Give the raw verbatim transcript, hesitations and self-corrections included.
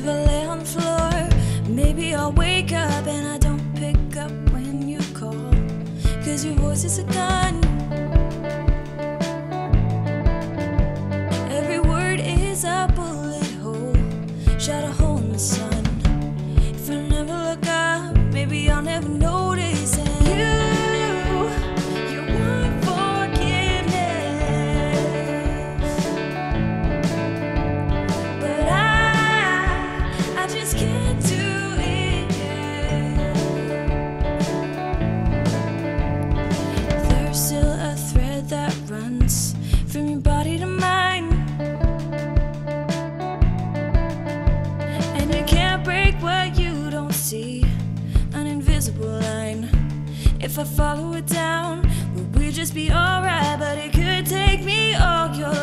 if I lay on the floor, maybe I'll wake up and I don't pick up when you call, 'cause your voice is a gun. Every word is a bullet hole, shot a hole in the sun. If I never look up, maybe I'll never notice. And you, you want forgiveness, but I, I just can't do it yet. There's still a thread that runs from your body to mine, and you can't break what you don't see, an invisible line. If I follow it down, will we just be alright? But it could take me all your